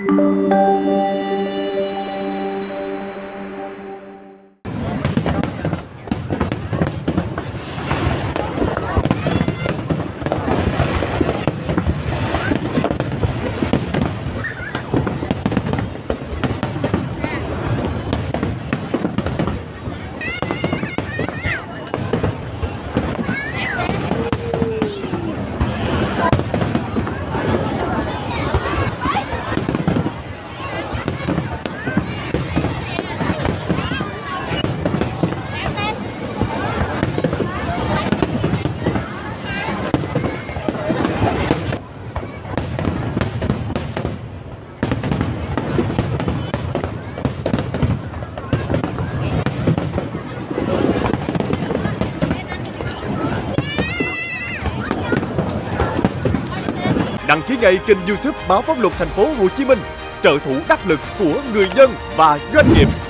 Đăng ký ngay kênh YouTube Báo Pháp Luật TP.HCM, trợ thủ đắc lực của người dân và doanh nghiệp.